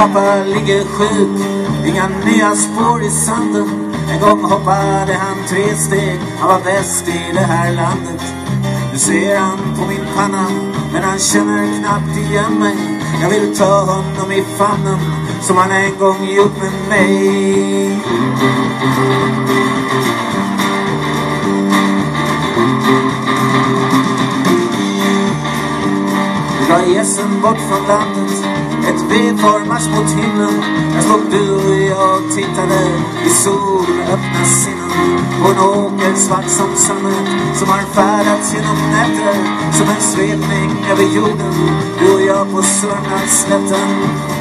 pappa ligger sjuk, inga nya spår i sanden. En gång hoppade han 3 steg, han var bäst i det här landet. Nu ser han på min panna, men han känner knappt igen mig. Jag vill ta honom i famnen, som han en gång gjort med mig. Dra gässen bort från landet, ett V-formars mot himlen. Där stod du och jag tittade i sol med öppna sinnen. På en åker svart som sammet, som har färdats genom nätter. Som en svepning över jorden, du och jag på Sörmlandsslätten.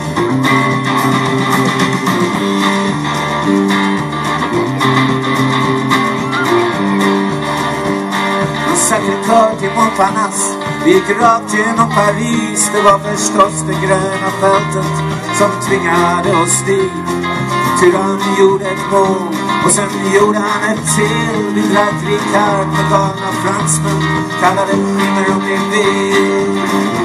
Sacré-Cœur till Montparnasse. Vi gick rakt genom Paris. Det var förstås det gröna fältet som tvingade oss dit. Tyrann gjorde ett mål och sen gjorde han ett till. Vi drack Ricard med galna fransmän, kallade skimmer om det vill.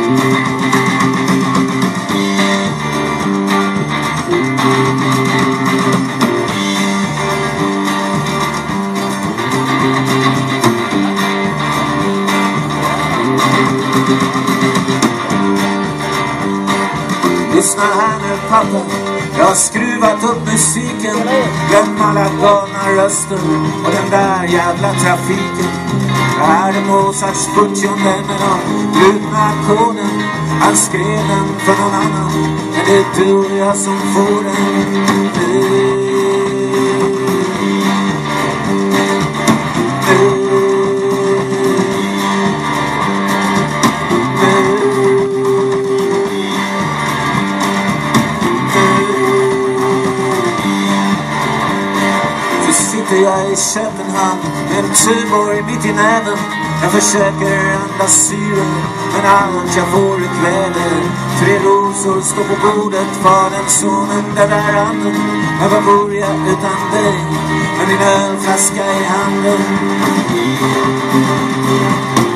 Lyssna här nu pappa, jag har skruvat upp musiken. Glöm alla galna röster och den där jävla trafiken. Det här är Mozarts 40:e med de brutna ackorden. Han skrev den för någon annan, men det är du och jag som får den. Jag är i Köpenhamn med en Tuborg mitt i näven. Jag försöker andas syre, men allt jag får är kväve. 3 rosor står på bordet, fadern, sonen, där är anden. Men vad bor jag utan dig, med min ölflaska i handen?